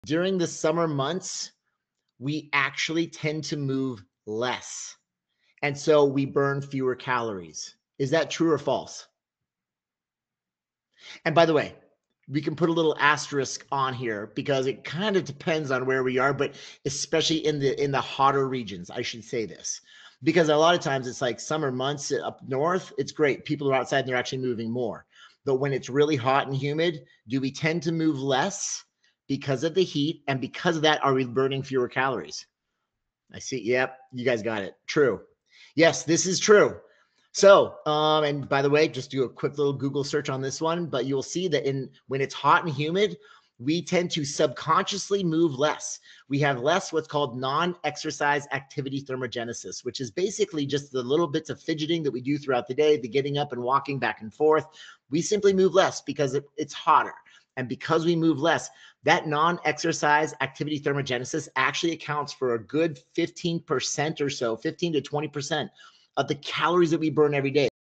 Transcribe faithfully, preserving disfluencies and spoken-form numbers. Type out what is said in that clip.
During the summer months, we actually tend to move less. And so we burn fewer calories. Is that true or false? And by the way, we can put a little asterisk on here because it kind of depends on where we are, but especially in the in the hotter regions, I should say this. Because a lot of times it's like summer months up north, it's great. People are outside and they're actually moving more. But when it's really hot and humid, do we tend to move less because of the heat? And because of that, are we burning fewer calories? I see. Yep, you guys got it. True. Yes, this is true. So, um, and by the way, just do a quick little Google search on this one, but you'll see that in when it's hot and humid, we tend to subconsciously move less. We have less what's called non-exercise activity thermogenesis, which is basically just the little bits of fidgeting that we do throughout the day, the getting up and walking back and forth. We simply move less because it, it's hotter. And because we move less, that non-exercise activity thermogenesis actually accounts for a good fifteen percent or so, fifteen to twenty percent of the calories that we burn every day.